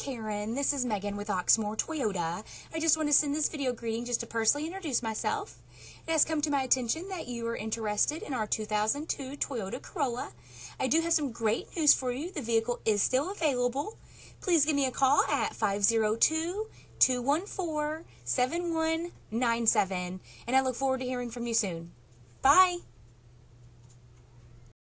Karen, this is Megan with Oxmoor Toyota. I just want to send this video greeting just to personally introduce myself. It has come to my attention that you are interested in our 2002 Toyota Corolla. I do have some great news for you. The vehicle is still available. Please give me a call at 502-214-7197, and I look forward to hearing from you soon. Bye!